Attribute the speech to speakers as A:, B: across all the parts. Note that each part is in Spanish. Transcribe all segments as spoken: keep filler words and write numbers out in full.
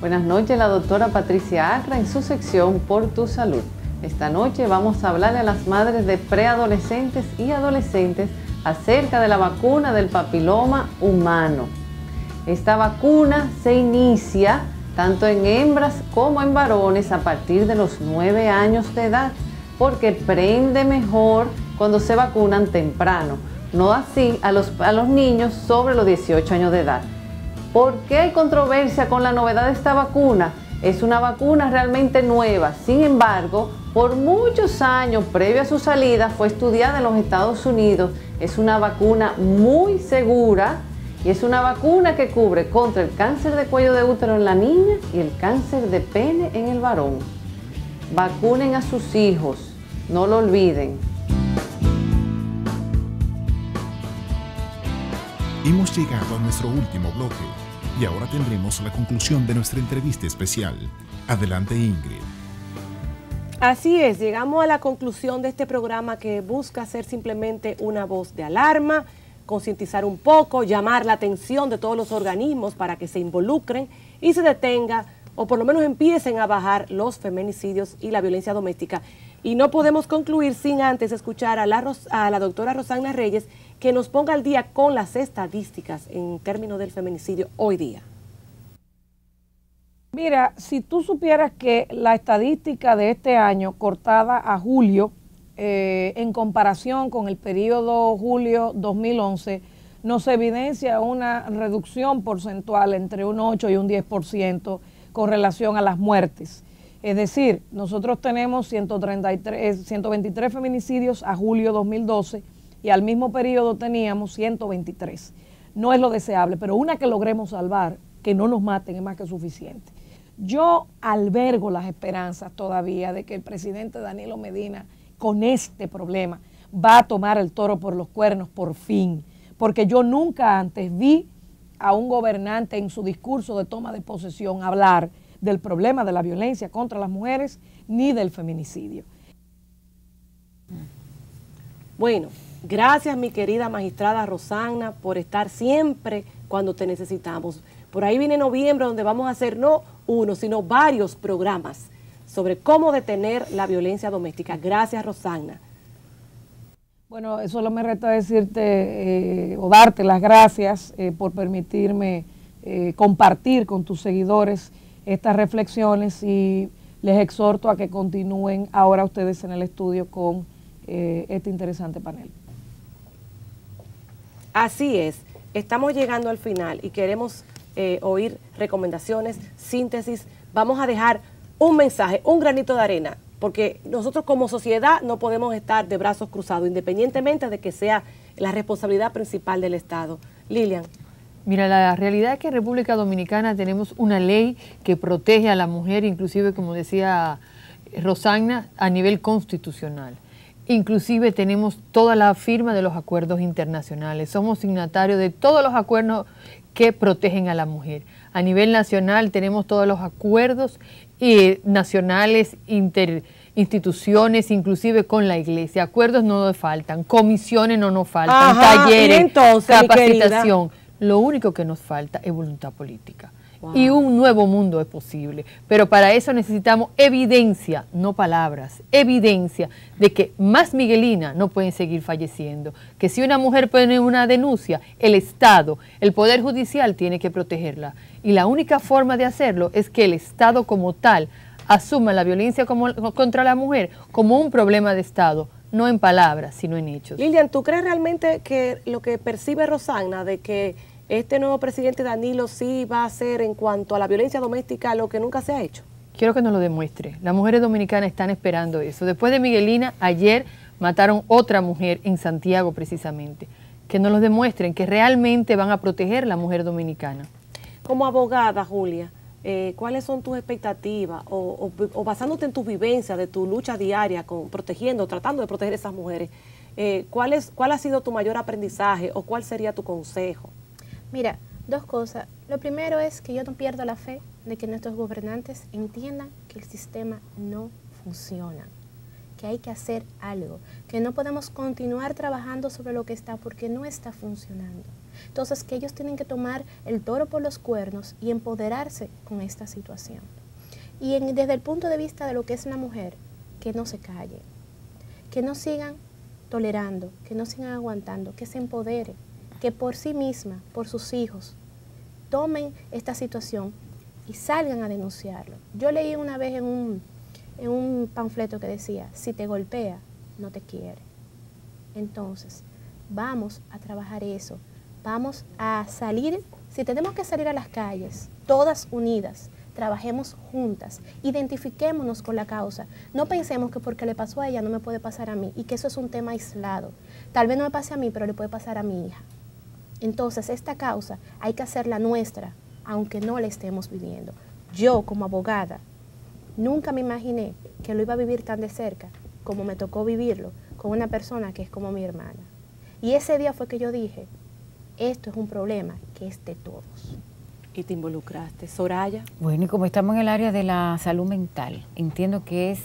A: Buenas noches, la doctora Patricia Acra en su sección Por tu Salud. Esta noche vamos a hablarle a las madres de preadolescentes y adolescentes acerca de la vacuna del papiloma humano. Esta vacuna se inicia tanto en hembras como en varones a partir de los nueve años de edad, porque prende mejor cuando se vacunan temprano, no así a los, a los niños sobre los dieciocho años de edad. ¿Por qué hay controversia con la novedad de esta vacuna? Es una vacuna realmente nueva, sin embargo, por muchos años previo a su salida fue estudiada en los Estados Unidos. Es una vacuna muy segura y es una vacuna que cubre contra el cáncer de cuello de útero en la niña y el cáncer de pene en el varón. Vacunen a sus hijos, no lo olviden.
B: Hemos llegado a nuestro último bloque y ahora tendremos la conclusión de nuestra entrevista especial. Adelante, Ingrid.
C: Así es, llegamos a la conclusión de este programa que busca ser simplemente una voz de alarma, concientizar un poco, llamar la atención de todos los organismos para que se involucren y se detenga o por lo menos empiecen a bajar los feminicidios y la violencia doméstica. Y no podemos concluir sin antes escuchar a la, a la doctora Rosagna Reyes, que nos ponga al día con las estadísticas en términos del feminicidio hoy día.
D: Mira, si tú supieras que la estadística de este año, cortada a julio, eh, en comparación con el periodo julio dos mil once, nos evidencia una reducción porcentual entre un ocho y un diez por ciento con relación a las muertes. Es decir, nosotros tenemos ciento treinta y tres, ciento veintitrés feminicidios a julio dos mil doce y al mismo periodo teníamos ciento veintitrés. No es lo deseable, pero una que logremos salvar, que no nos maten, es más que suficiente. Yo albergo las esperanzas todavía de que el presidente Danilo Medina con este problema va a tomar el toro por los cuernos por fin, porque yo nunca antes vi a un gobernante en su discurso de toma de posesión hablar del problema de la violencia contra las mujeres ni del feminicidio.
C: Bueno, gracias mi querida magistrada Rosagna por estar siempre cuando te necesitamos. Por ahí viene noviembre donde vamos a hacer no uno, sino varios programas sobre cómo detener la violencia doméstica. Gracias, Rosagna.
D: Bueno, solo me resta decirte eh, o darte las gracias eh, por permitirme eh, compartir con tus seguidores estas reflexiones y les exhorto a que continúen ahora ustedes en el estudio con eh, este interesante panel.
C: Así es, estamos llegando al final y queremos eh, oír recomendaciones, síntesis. Vamos a dejar un mensaje, un granito de arena, porque nosotros como sociedad no podemos estar de brazos cruzados, independientemente de que sea la responsabilidad principal del Estado. Lilian.
E: Mira, la realidad es que en República Dominicana tenemos una ley que protege a la mujer, inclusive, como decía Rosagna, a nivel constitucional. Inclusive tenemos toda la firma de los acuerdos internacionales. Somos signatarios de todos los acuerdos que protegen a la mujer. A nivel nacional tenemos todos los acuerdos eh, nacionales, inter, instituciones, inclusive con la iglesia. Acuerdos no nos faltan, comisiones no nos faltan,
C: Ajá,
E: talleres,
C: entonces,
E: capacitación. Lo único que nos falta es voluntad política. Wow. Y un nuevo mundo es posible. Pero para eso necesitamos evidencia, no palabras, evidencia de que más miguelinas no pueden seguir falleciendo. Que si una mujer pone una denuncia, el Estado, el Poder Judicial tiene que protegerla. Y la única forma de hacerlo es que el Estado como tal asuma la violencia como, contra la mujer como un problema de Estado, no en palabras, sino en hechos.
C: Lilian, ¿tú crees realmente que lo que percibe Rosagna de que este nuevo presidente Danilo sí va a hacer en cuanto a la violencia doméstica lo que nunca se ha hecho?
E: Quiero que nos lo demuestre. Las mujeres dominicanas están esperando eso. Después de Miguelina, ayer mataron otra mujer en Santiago precisamente. Que nos lo demuestren, que realmente van a proteger a la mujer dominicana.
C: Como abogada, Julia, eh, ¿cuáles son tus expectativas? O, o, o basándote en tu vivencia, de tu lucha diaria, con, protegiendo, tratando de proteger a esas mujeres, eh, ¿cuál, es, ¿cuál ha sido tu mayor aprendizaje o cuál sería tu consejo?
F: Mira, dos cosas. Lo primero es que yo no pierdo la fe de que nuestros gobernantes entiendan que el sistema no funciona, que hay que hacer algo, que no podemos continuar trabajando sobre lo que está porque no está funcionando. Entonces, que ellos tienen que tomar el toro por los cuernos y empoderarse con esta situación. Y en, desde el punto de vista de lo que es una mujer, que no se calle, que no sigan tolerando, que no sigan aguantando, que se empodere, que por sí misma, por sus hijos, tomen esta situación y salgan a denunciarlo. Yo leí una vez en un, en un panfleto que decía, si te golpea, no te quiere. Entonces, vamos a trabajar eso, vamos a salir, si tenemos que salir a las calles, todas unidas, trabajemos juntas, identifiquémonos con la causa. No pensemos que porque le pasó a ella no me puede pasar a mí y que eso es un tema aislado. Tal vez no me pase a mí, pero le puede pasar a mi hija. Entonces, esta causa hay que hacerla nuestra, aunque no la estemos viviendo. Yo, como abogada, nunca me imaginé que lo iba a vivir tan de cerca como me tocó vivirlo con una persona que es como mi hermana. Y ese día fue que yo dije, esto es un problema que es de todos.
C: Y te involucraste. Soraya.
G: Bueno, y como estamos en el área de la salud mental, entiendo que es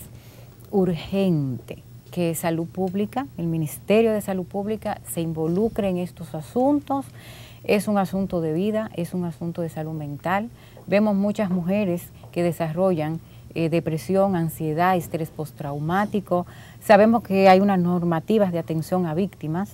G: urgente que Salud Pública, el Ministerio de Salud Pública, se involucre en estos asuntos. Es un asunto de vida, es un asunto de salud mental. Vemos muchas mujeres que desarrollan eh, depresión, ansiedad, estrés postraumático. Sabemos que hay unas normativas de atención a víctimas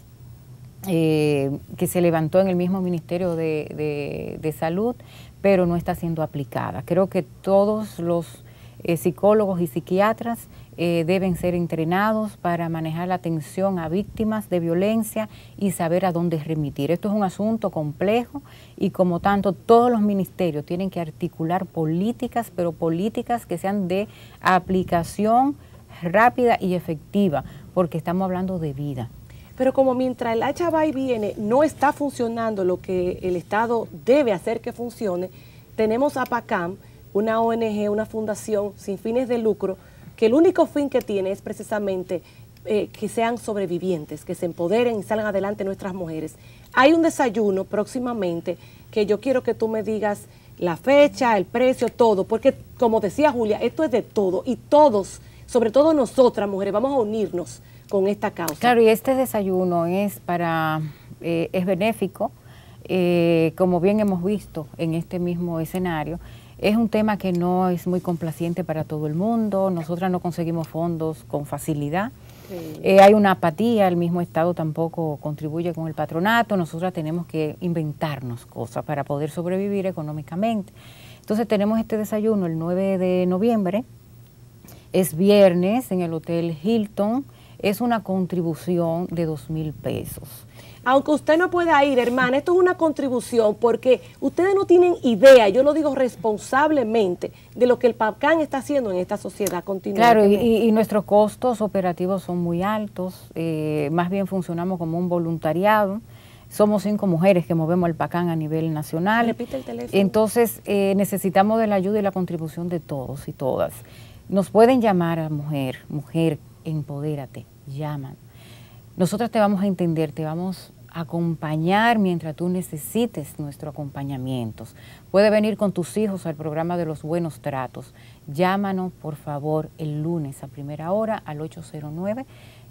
G: eh, que se levantó en el mismo Ministerio de, de, de Salud, pero no está siendo aplicada. Creo que todos los eh, psicólogos y psiquiatras Eh, deben ser entrenados para manejar la atención a víctimas de violencia y saber a dónde remitir. Esto es un asunto complejo y como tanto todos los ministerios tienen que articular políticas, pero políticas que sean de aplicación rápida y efectiva, porque estamos hablando de vida.
C: Pero como mientras el hacha va y viene no está funcionando lo que el Estado debe hacer que funcione, tenemos a PACAM, una O N G, una fundación sin fines de lucro, que el único fin que tiene es precisamente eh, que sean sobrevivientes, que se empoderen y salgan adelante nuestras mujeres. Hay un desayuno próximamente que yo quiero que tú me digas la fecha, el precio, todo, porque como decía Julia, esto es de todo y todos, sobre todo nosotras mujeres, vamos a unirnos con esta causa.
G: Claro, y este desayuno es para, eh, es benéfico, eh, como bien hemos visto en este mismo escenario. Es un tema que no es muy complaciente para todo el mundo, nosotras no conseguimos fondos con facilidad, sí. eh, hay una apatía, el mismo Estado tampoco contribuye con el patronato, nosotras tenemos que inventarnos cosas para poder sobrevivir económicamente. Entonces tenemos este desayuno el nueve de noviembre, es viernes en el Hotel Hilton, es una contribución de dos mil pesos.
C: Aunque usted no pueda ir, hermana, esto es una contribución porque ustedes no tienen idea, yo lo digo responsablemente, de lo que el PACAM está haciendo en esta sociedad continuamente.
G: Claro, y, y nuestros costos operativos son muy altos, eh, más bien funcionamos como un voluntariado, somos cinco mujeres que movemos el PACAM a nivel nacional.
C: Repite el teléfono.
G: Entonces eh, necesitamos de la ayuda y la contribución de todos y todas. Nos pueden llamar a mujer, mujer, empodérate, llaman. Nosotros te vamos a entender, te vamos a acompañar mientras tú necesites nuestro acompañamiento. Puedes venir con tus hijos al programa de los buenos tratos. Llámanos, por favor, el lunes a primera hora al ocho cero nueve,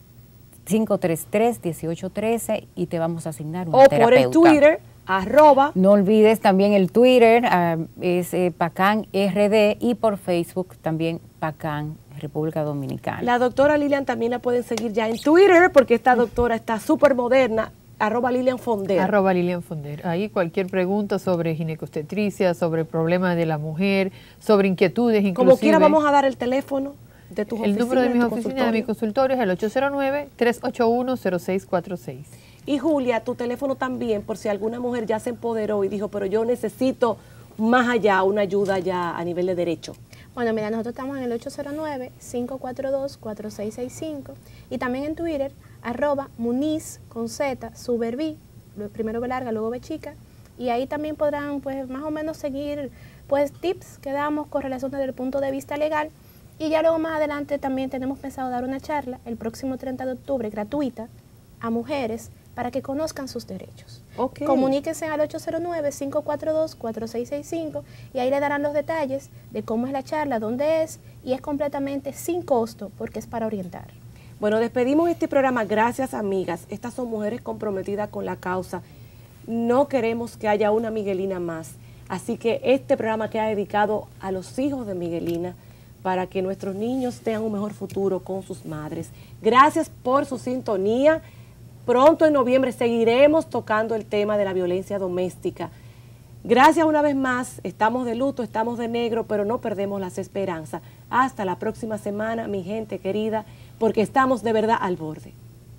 G: cinco tres tres, uno ocho uno tres y te vamos a asignar una terapeuta. O por el
C: Twitter, arroba.
G: No olvides también el Twitter, uh, es eh, PACAM R D, y por Facebook también PACAM República Dominicana.
C: La doctora Lilian también la pueden seguir ya en Twitter porque esta doctora está súper moderna, arroba Lilian Fonder.
E: Arroba Lilian Fonder. Ahí cualquier pregunta sobre ginecobstetricia, sobre problemas de la mujer, sobre inquietudes inclusive.
C: Como quiera vamos a dar el teléfono de tus oficinas.
E: El número de mis oficinas, de mi consultorio es el ocho cero nueve, tres ocho uno, cero seis cuatro seis.
C: Y Julia, tu teléfono también, por si alguna mujer ya se empoderó y dijo, pero yo necesito más allá, una ayuda ya a nivel de derecho.
F: Bueno, mira, nosotros estamos en el ocho cero nueve, cinco cuatro dos, cuatro seis seis cinco y también en Twitter, arroba Muniz con Z, Suberví, primero B larga, luego B chica, y ahí también podrán pues más o menos seguir pues tips que damos con relación desde el punto de vista legal, y ya luego más adelante también tenemos pensado dar una charla el próximo treinta de octubre gratuita a mujeres para que conozcan sus derechos. Okay. Comuníquense al ocho cero nueve, cinco cuatro dos, cuatro seis seis cinco y ahí le darán los detalles de cómo es la charla, dónde es, y es completamente sin costo porque es para orientar.
C: Bueno, despedimos este programa. Gracias, amigas. Estas son mujeres comprometidas con la causa. No queremos que haya una Miguelina más. Así que este programa queda dedicado a los hijos de Miguelina para que nuestros niños tengan un mejor futuro con sus madres. Gracias por su sintonía. Pronto en noviembre seguiremos tocando el tema de la violencia doméstica. Gracias una vez más. Estamos de luto, estamos de negro, pero no perdemos las esperanzas. Hasta la próxima semana, mi gente querida, porque estamos de verdad al borde.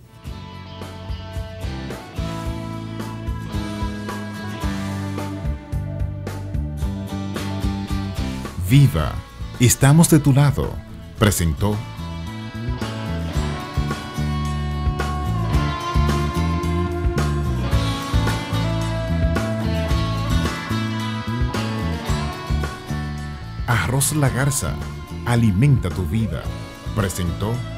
B: Viva, estamos de tu lado. Presentó Arroz La Garza, alimenta tu vida. Presentó